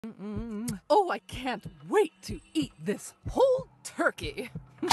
Oh, I can't wait to eat this whole turkey.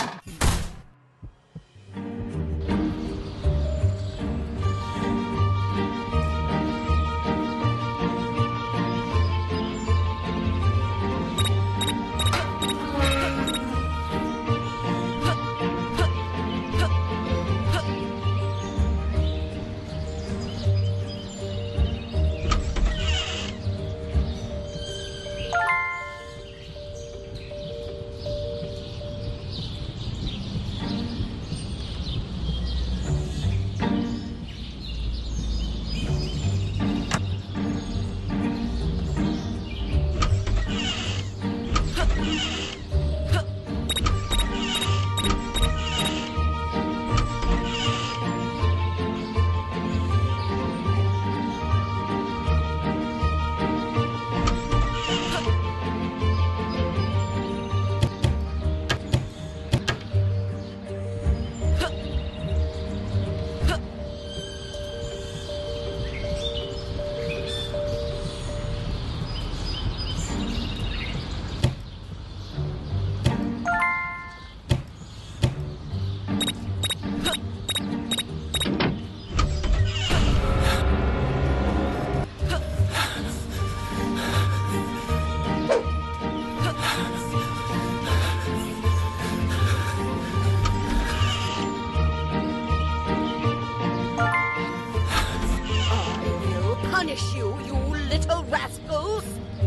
Punish you, you little rascals!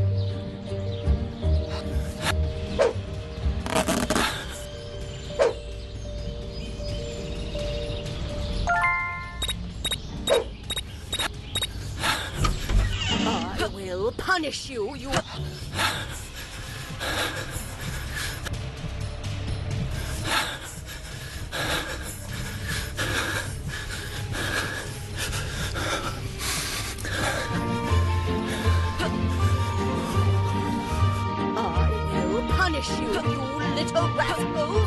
I will punish you, you... Punish you, you little rascals!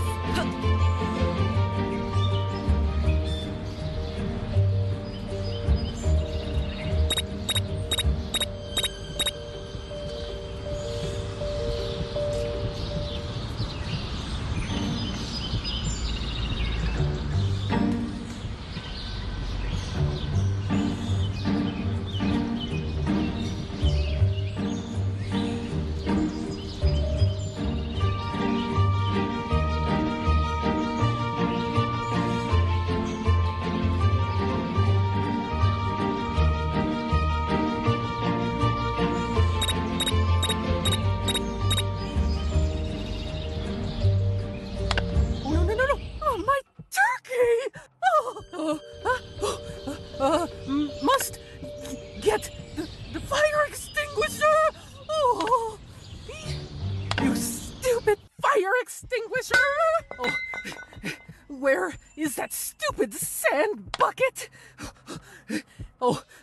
Must get the fire extinguisher! Oh, you stupid fire extinguisher! Oh, where is that stupid sand bucket? Oh,